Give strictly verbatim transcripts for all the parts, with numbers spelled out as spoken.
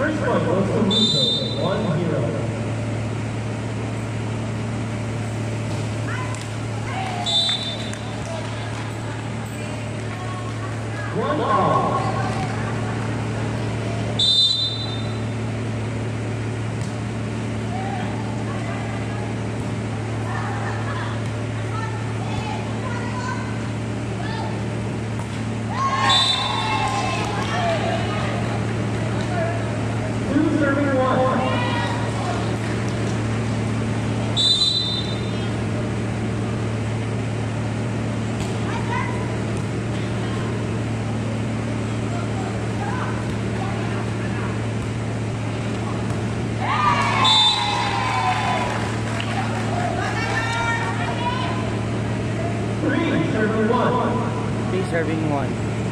First one goes to WiPro, one zero. One all. Two serving one. Three serving one. Three serving one.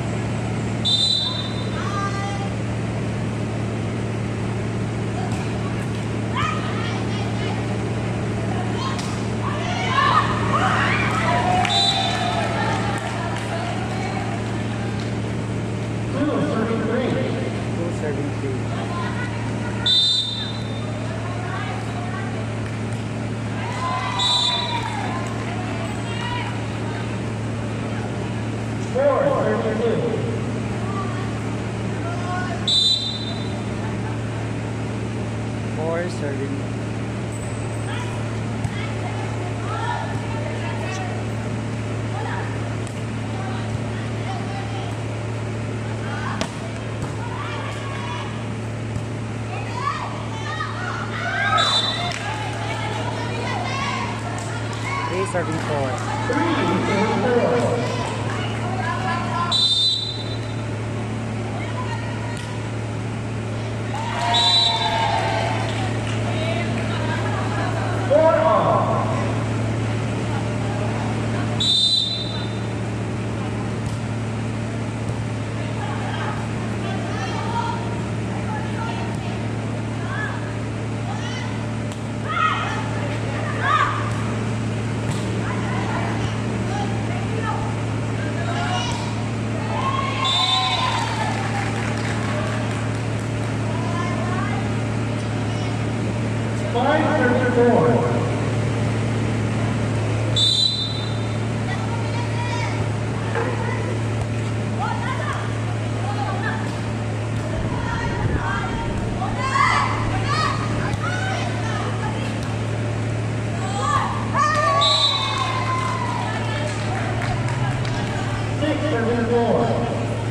Two serving three. Two serving three. Four serving two. Four serving. Three serving four. Three serving four. Four all. Five serving four. Six serving four.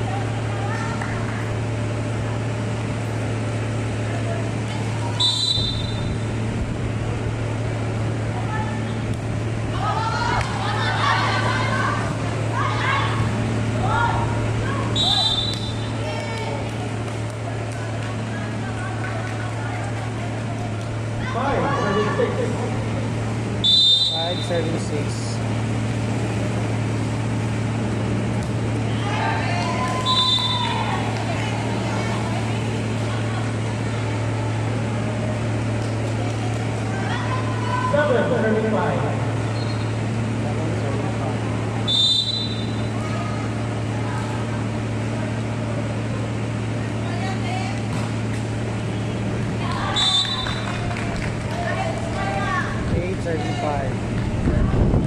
Five serving six. Five serving six. Seven serving five. Seven serving five. Eight serving five.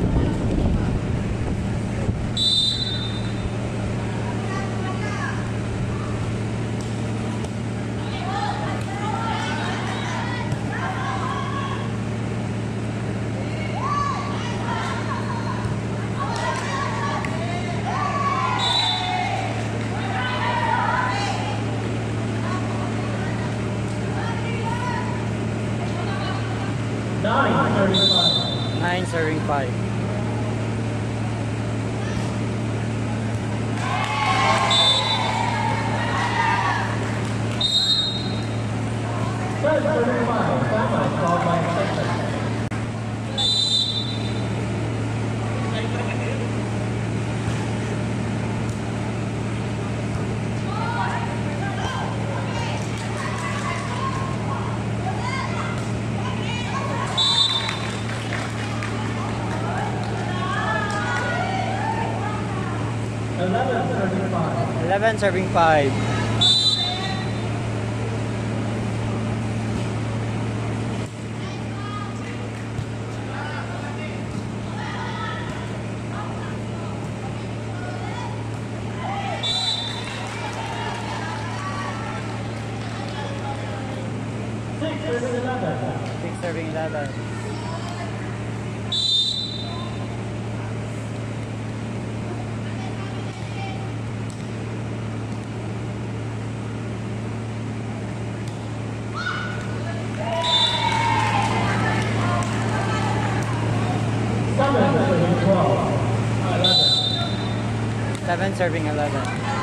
Nine serving five. Nine serving five. Ten serving five. Timeout called by Accenture. Eleven serving five. Eleven serving five. serving eleven. six serving eleven. Seven serving twelve. eleven. seven serving eleven.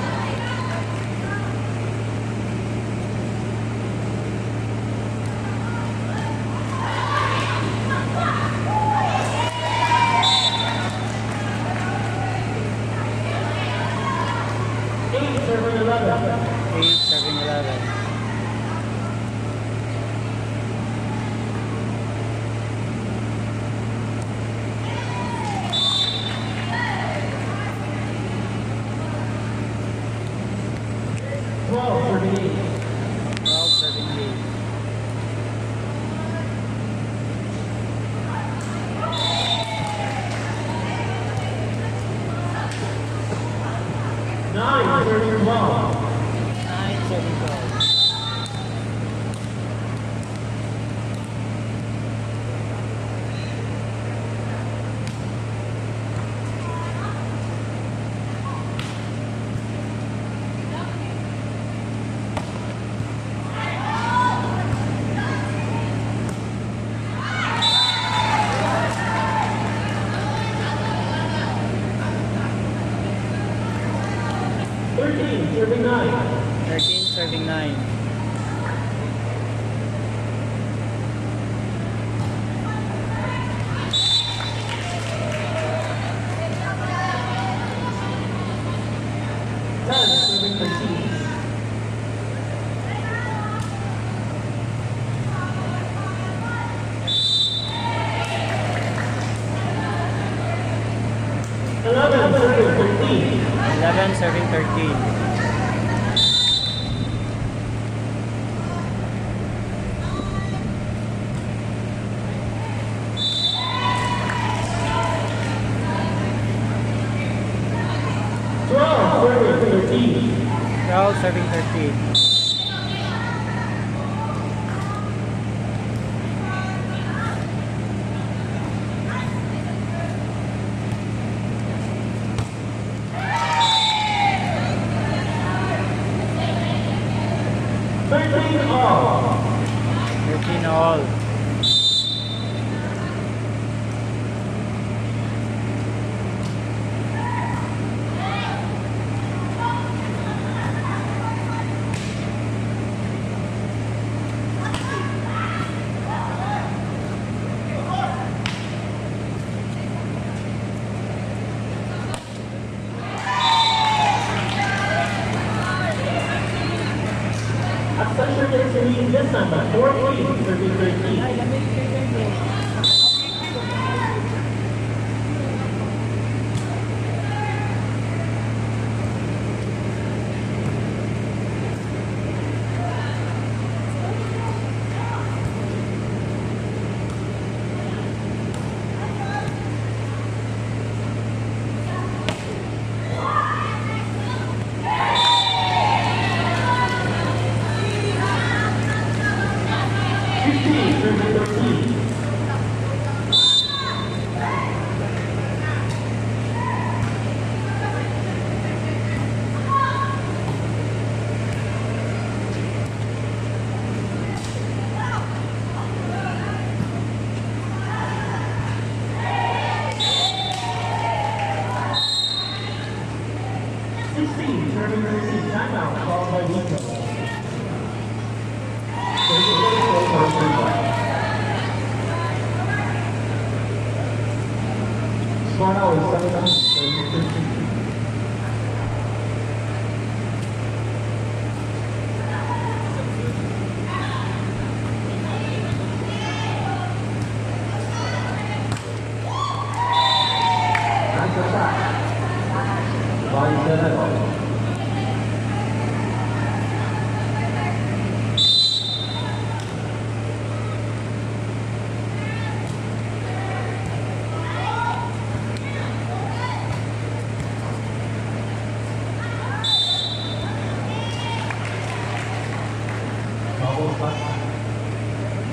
eight serving eleven. eight serving eleven. twelve serving eight. twelve serving eight. nine serving twelve. nine serving twelve. thirteen serving nine. thirteen serving nine. ten serving thirteen. eleven serving thirteen. eleven serving thirteen. twelve serving thirteen. twelve serving thirteen. thirteen all. thirteen all. Accenture gets to lead this number, fourteen serving thirteen. fifteen serving thirteen. sixteen serving thirteen. Timeout called by WiPro. Score now is seven serving thirteen. That's a shot. Body set Bubble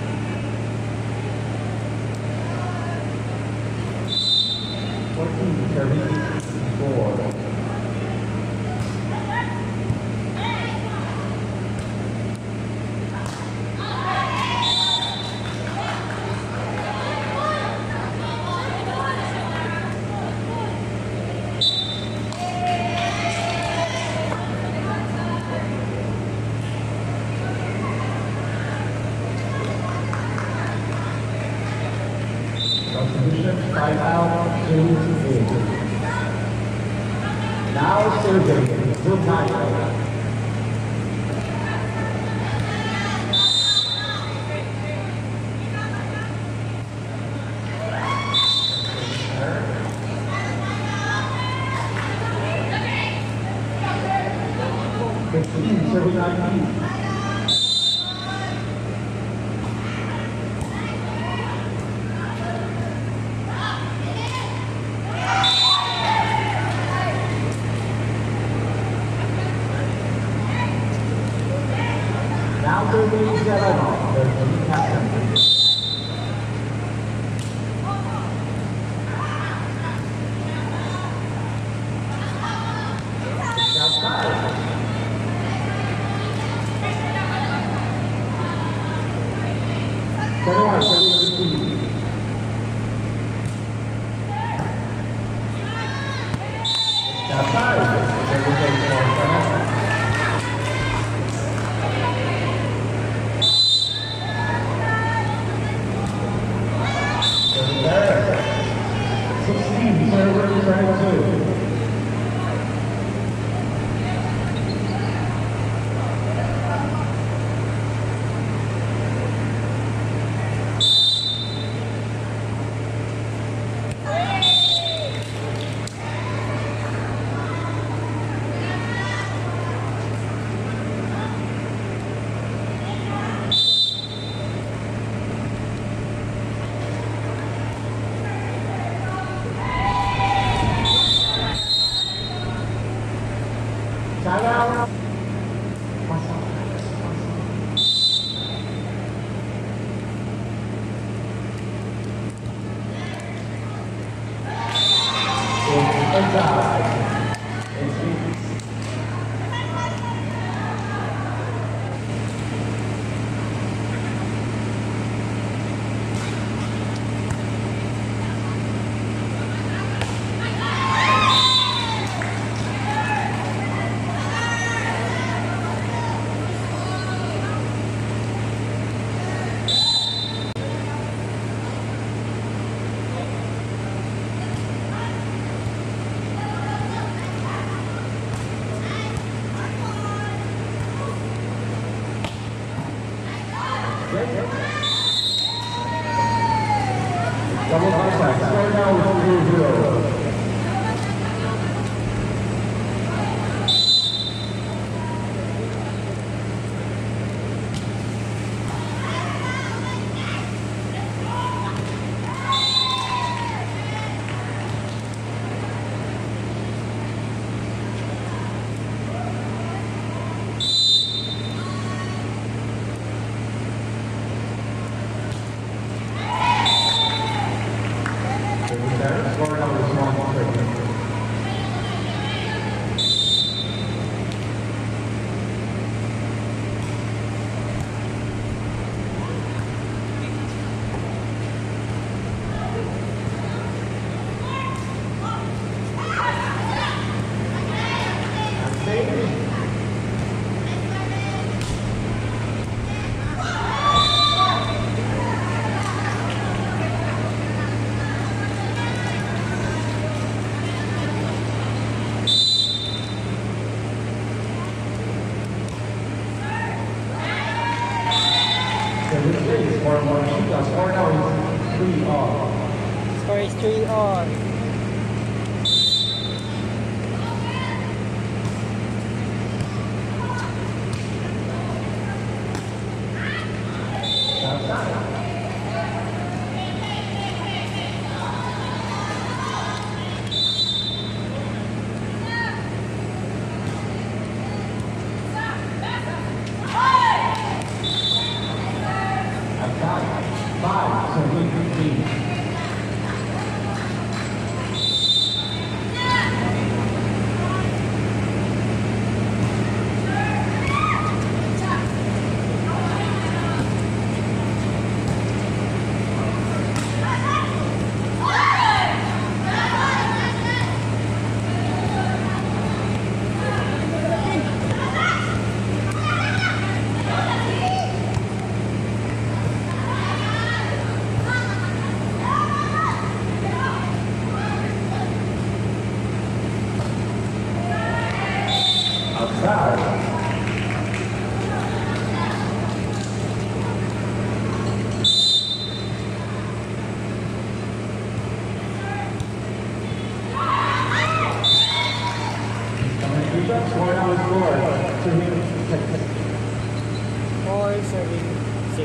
Now serving to Tigresses. fifteen, serving nineteen. Now serving Cebu, the team captain. It's outside. Twenty-one, seventeen. Outside. Sixteen, server trying two. Timeout. Inside. Double contact. Start now with zero zero. Score number is one three. Score one, score now is three all. Score is three all. Five, so we now is four, serving six. four, serving six.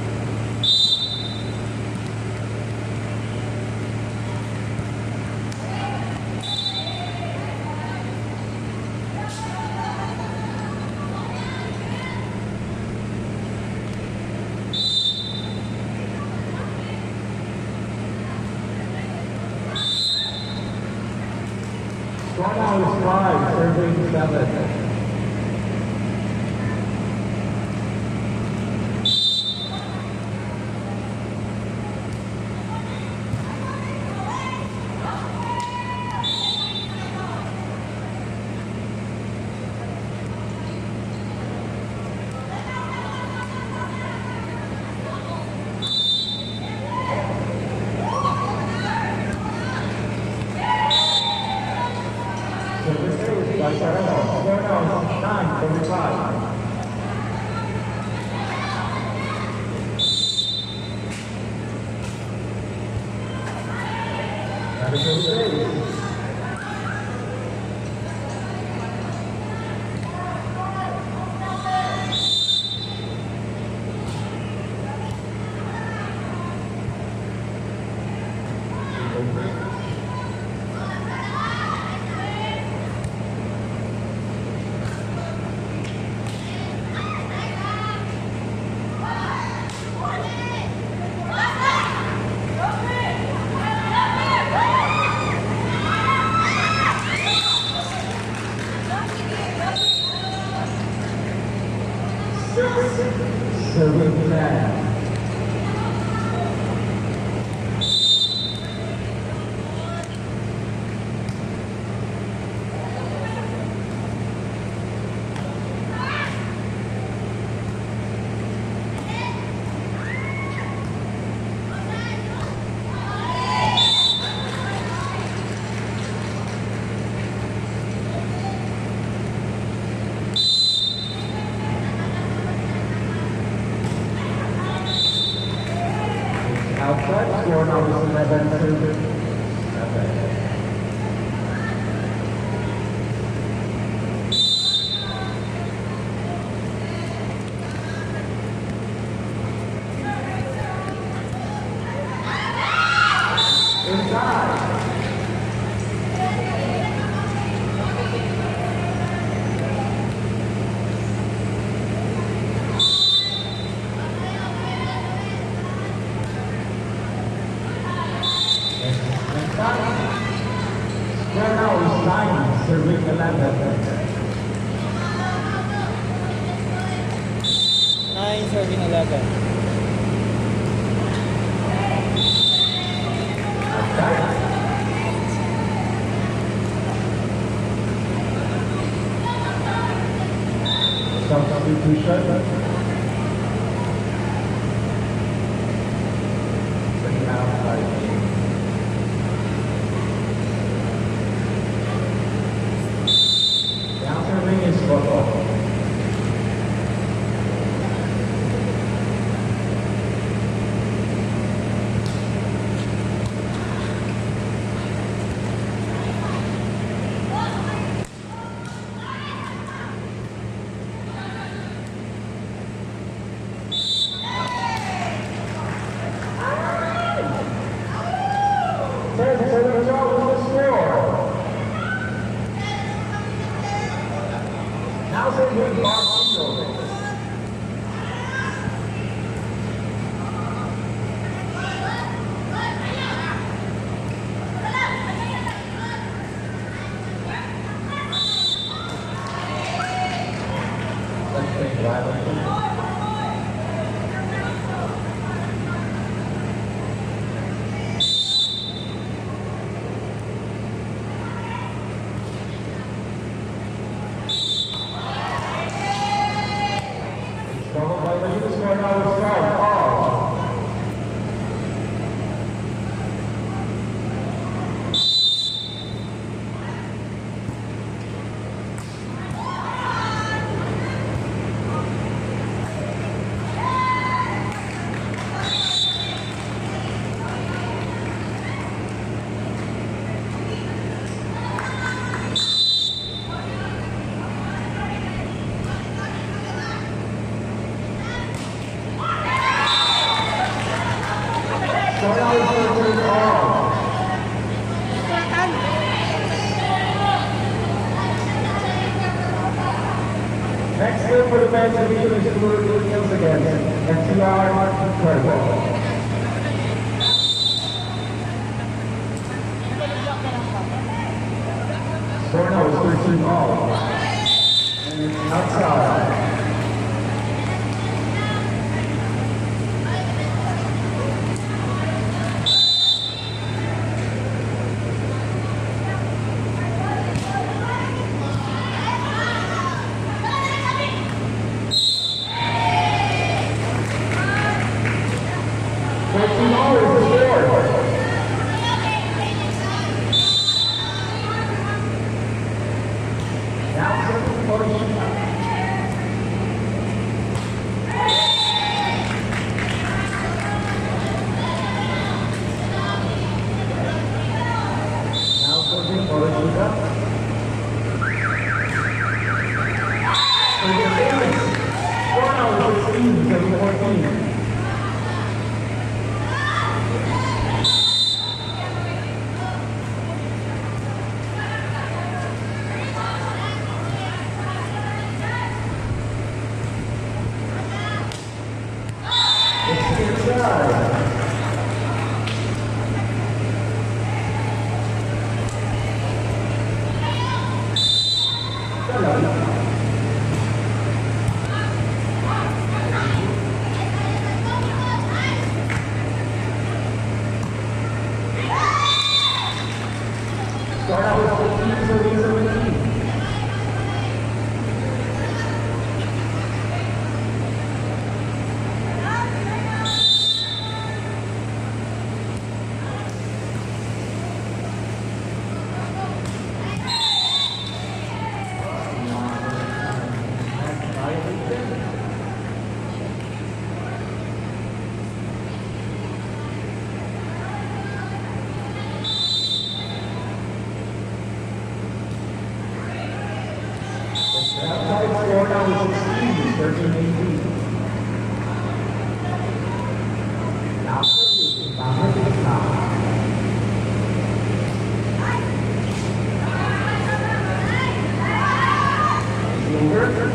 Score now is five, serving seven. By Serrano, score now is nine, forty-five. That is a save. Serving ten. Outside, score now is eleven, serving seven. Inside. Score now is nine, serving eleven. nine, serving eleven. Substitution. Bring out five. Now serving is Volleyball. Now serving Barbados. Let's bring Riley. Next up for the men's division is Cebu against N C R Volleyball. Score now is thirteen all. And outside. fourteen all is the score. Now second for Shima. Now serving for Shima. For the Philippines, score now is sixteen, seven fourteen. Start out with fifteen, serving seventeen. Score now is sixteen, thirteen eighteen. Now serving, Bangladesh is now. Silver.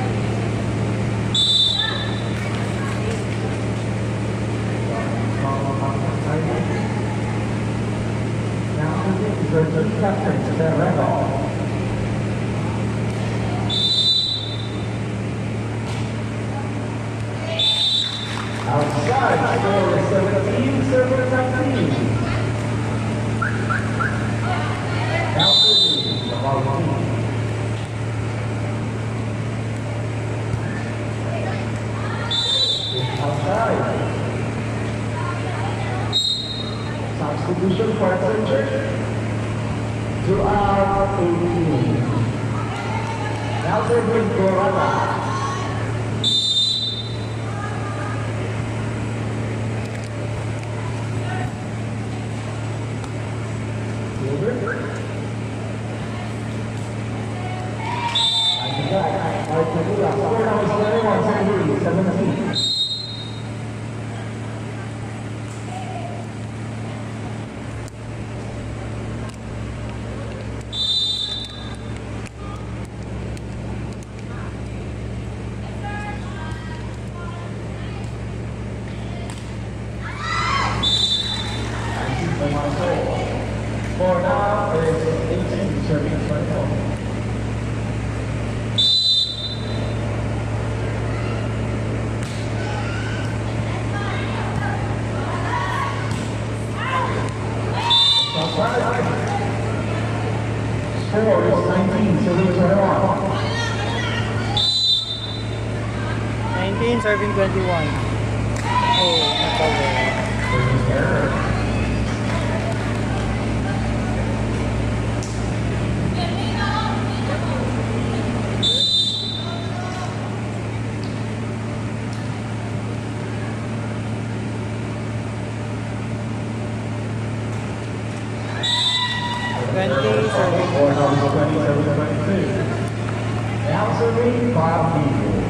Now serving, thirteen captain, Tigresses. Outside, score is seventeen, server nineteen. Now serving, the ball team. Outside. Substitution for Accenture. Two out, eighteen. Now serving, Gorata. Score now is twenty-one, seventeen. Score now is eighteen, serving twenty-four. Score is nineteen, serving twenty-one. nineteen, serving twenty-one. Oh, that's Error. twenty, serving Score now is twenty-seven, twenty-two. Now serving five people.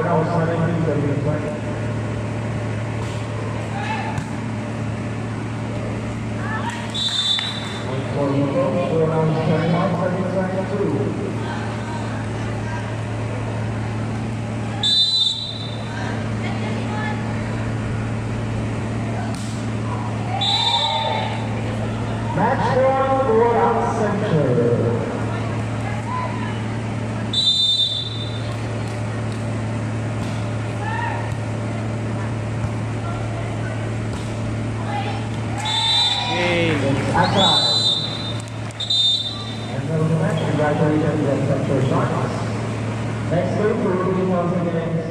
Four rounds, seventeen, serving twenty. For WiPro, four rounds, twenty-one, serving twenty-two. Match one for Accenture. It's Accenture. And for the match, congratulations to Accenture Sharks. Next game, we're moving on to the